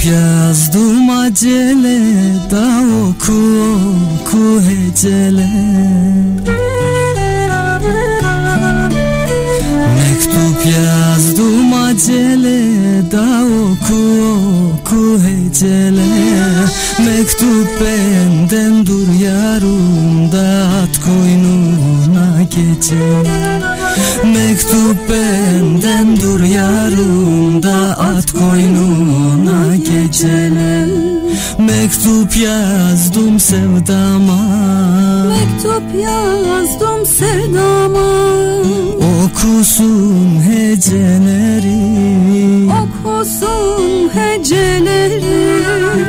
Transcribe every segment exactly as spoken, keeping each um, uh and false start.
Mektup yazdım acele, da oku oku hecele. Mektup yazdım acele, da oku oku hecele. Mektup benden dur yarım, da at koynuna gecele. Mektup benden dur yarım, da at koynuna gecele. Mektup yazdım sevdama, mektup yazdım sevdama. Okusun heceleri, okusun heceleri.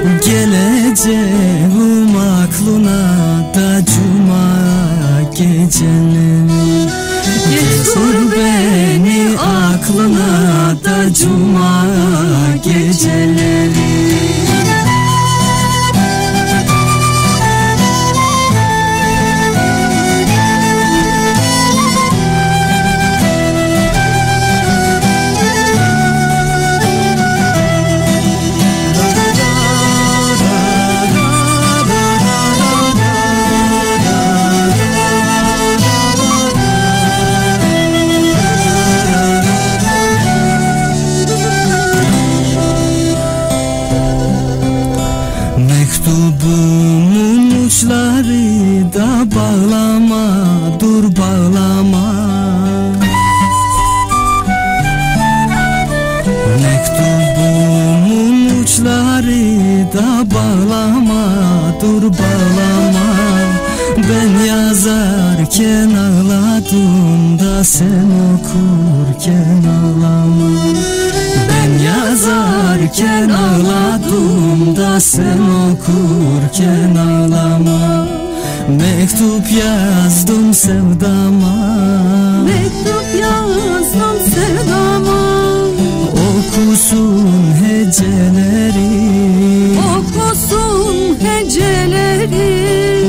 Geleceğim aklına da cuma geceleri. Getir beni aklına da cuma geceleri. Mektubumun uçları da bağlama, dur bağlama. Mektubumun uçları da bağlama, dur bağlama. Ben yazarken ağladım da sen okurken ağlama. Ben yazarken ağladım da sen okurken ağlama. Mektup yazdım sevdama, mektup yazdım sevdama. Okusun heceleri, okusun heceleri.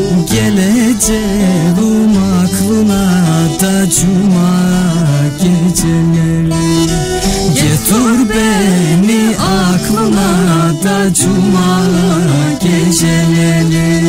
Geleceğim aklına da cuma geceleri. Getir beni aklına da cuma geceleri.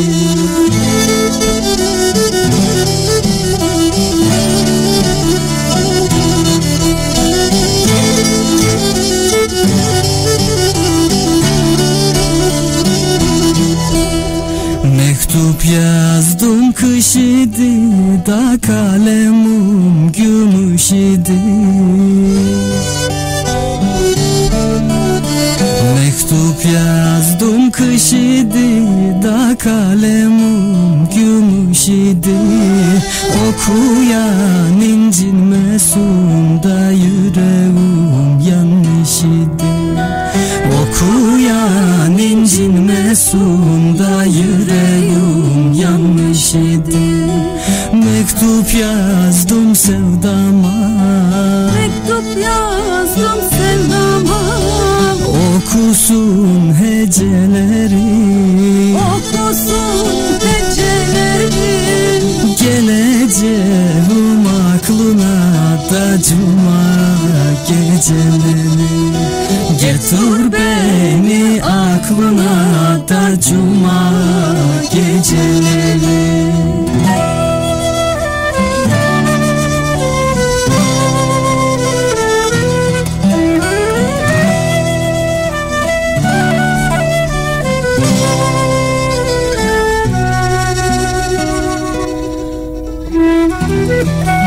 Mektup yazdım kış idi, da kalemim gümüş idi. Mektup yazdım kış idi, da kalemim gümüş idi. Okuyan incinmesin, da yüreğim yanmış idi. Okuyan incinmesin, da yüreğim yanmış idi. Mektup yazdım sevdama, mektup yazdım sevdama. Okusun heceleri, okusun heceleri. Geleceğim aklına da cuma geceleri. Getir beni aklına da cuma geceleri. Müzik